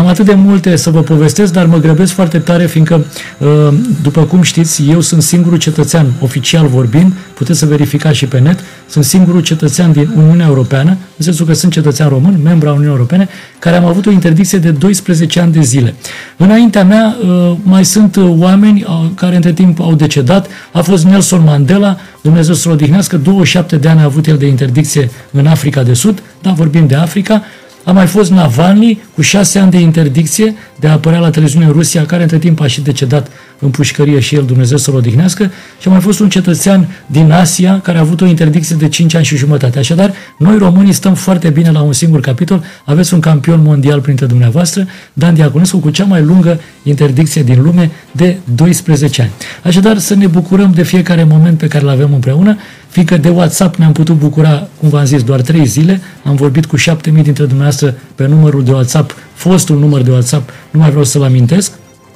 atât de multe să vă povestesc, dar mă grăbesc foarte tare, fiindcă, după cum știți, eu sunt singurul cetățean, oficial vorbind, puteți să verificați și pe net, sunt singurul cetățean din Uniunea Europeană, în sensul că sunt cetățean român, membru al Uniunii Europene, care am avut o interdicție de 12 ani de zile. Înaintea mea mai sunt oameni care între timp au decedat. A fost Nelson Mandela, Dumnezeu să-l odihnească, 27 de ani a avut el de interdicție în Africa de Sud, da, vorbim de Africa. A mai fost Navalny cu 6 ani de interdicție de a apărea la televiziune în Rusia, care între timp a și decedat în pușcărie și el, Dumnezeu să-l odihnească, și a mai fost un cetățean din Asia care a avut o interdicție de 5 ani și jumătate. Așadar, noi românii stăm foarte bine la un singur capitol, aveți un campion mondial printre dumneavoastră, Dan Diaconescu, cu cea mai lungă interdicție din lume de 12 ani. Așadar, să ne bucurăm de fiecare moment pe care îl avem împreună, fiindcă de WhatsApp ne-am putut bucura, cum v-am zis, doar 3 zile, am vorbit cu 7000 dintre dumneavoastră pe numărul de WhatsApp, fostul număr de WhatsApp, nu mai vreau să-l amintesc,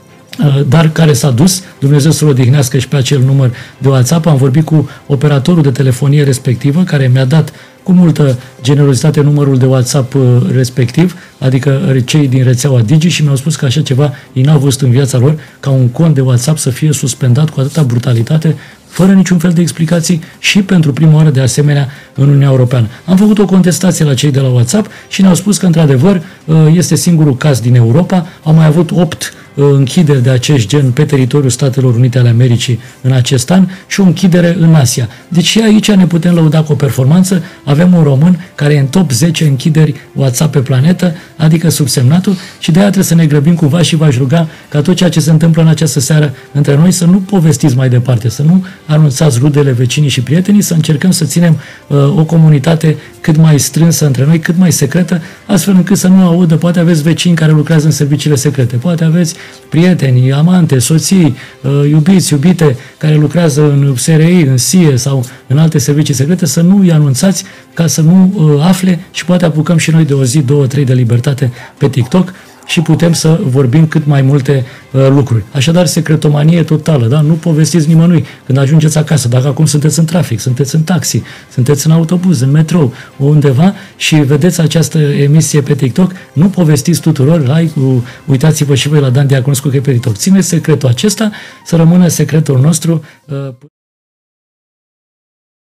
dar care s-a dus, Dumnezeu să-l odihnească, și pe acel număr de WhatsApp am vorbit cu operatorul de telefonie respectivă, care mi-a dat cu multă generozitate numărul de WhatsApp respectiv, adică cei din rețeaua Digi, și mi-au spus că așa ceva ei n-au văzut în viața lor, ca un cont de WhatsApp să fie suspendat cu atâta brutalitate, fără niciun fel de explicații, și pentru prima oară de asemenea în Uniunea Europeană. Am făcut o contestație la cei de la WhatsApp și ne-au spus că într-adevăr este singurul caz din Europa. Am mai avut 8 închideri de acest gen pe teritoriul Statelor Unite ale Americii în acest an și o închidere în Asia. Deci și aici ne putem lăuda cu o performanță. Avem un român care e în top 10 închideri WhatsApp pe planetă, adică subsemnatul, și de aia trebuie să ne grăbim cumva și v-aș ruga ca tot ceea ce se întâmplă în această seară între noi să nu povestiți mai departe, să nu anunțați rudele, vecinii și prietenii, să încercăm să ținem o comunitate cât mai strânsă între noi, cât mai secretă, astfel încât să nu audă. Poate aveți vecini care lucrează în serviciile secrete, poate aveți prieteni, amante, soții, iubiți, iubite, care lucrează în SRI, în SIE sau în alte servicii secrete, să nu îi anunțați, ca să nu afle, și poate apucăm și noi de o zi, 2-3 de libertate pe TikTok și putem să vorbim cât mai multe lucruri. Așadar, secretomanie totală, da? Nu povestiți nimănui când ajungeți acasă, dacă acum sunteți în trafic, sunteți în taxi, sunteți în autobuz, în metrou, undeva și vedeți această emisie pe TikTok, nu povestiți tuturor, uitați-vă și voi la Dan Diaconescu că e pe TikTok. Țineți secretul acesta, să rămână secretul nostru.